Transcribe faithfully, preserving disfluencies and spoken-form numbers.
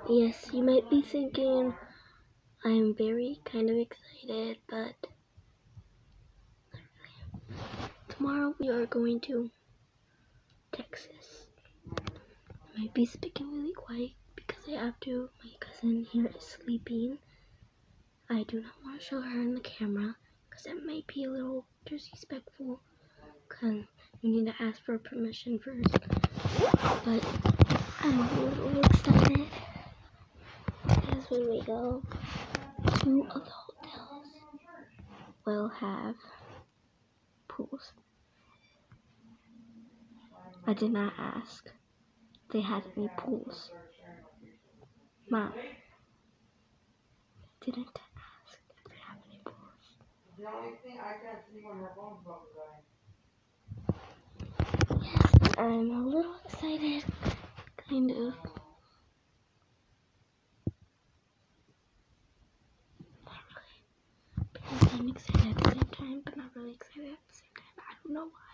Yes, you might be thinking I'm very kind of excited, but tomorrow we are going to Texas. I might be speaking really quiet because I have to. My cousin here is sleeping. I do not want to show her in the camera because that might be a little disrespectful. Because you need to ask for permission first. But I'm a little excited because when we go, two of the hotels will have pools. I did not ask if they had any pools. Mom, didn't ask if they have any pools. The only thing I can't see when her phone's about to die. Yes, I'm a little excited, kind of. Not really. Because I'm excited at the same time, but not really excited at the same time. I don't know why.